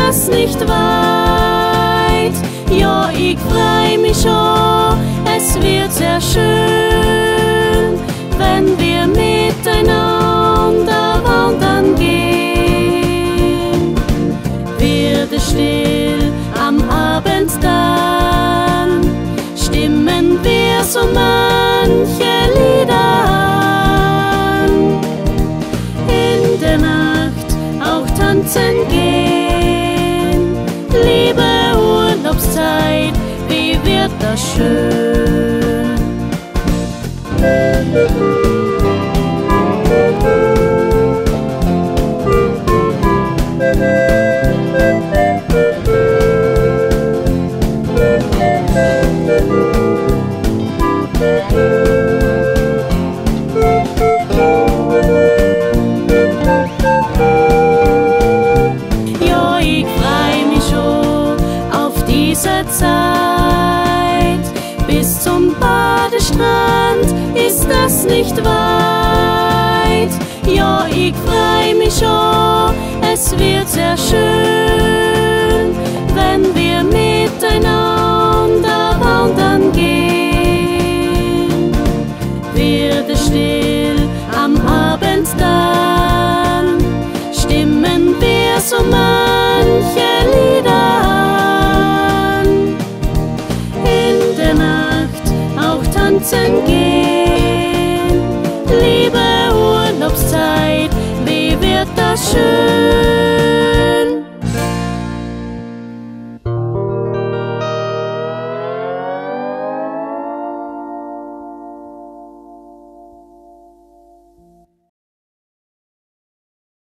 das nicht weit? Ja, ich freu mich schon, es wird sehr schön, wenn wir miteinander wandern gehen. Wird es still am Abend dann, stimmen wir so manche Lieder an. In der Nacht auch tanzen gehen, liebe Urlaubszeit, wie wird das schön. Ja, ich freu mich schon auf diese Zeit. Bis zum Badestrand ist es nicht weit. Ja, ich freu mich schon, es wird sehr schön, wenn wir miteinander wandern gehen. Wird es still am Abend dann, stimmen wir so manche Lieder an. In der Nacht auch tanzen gehen, liebe Urlaubszeit, wie wird das schön.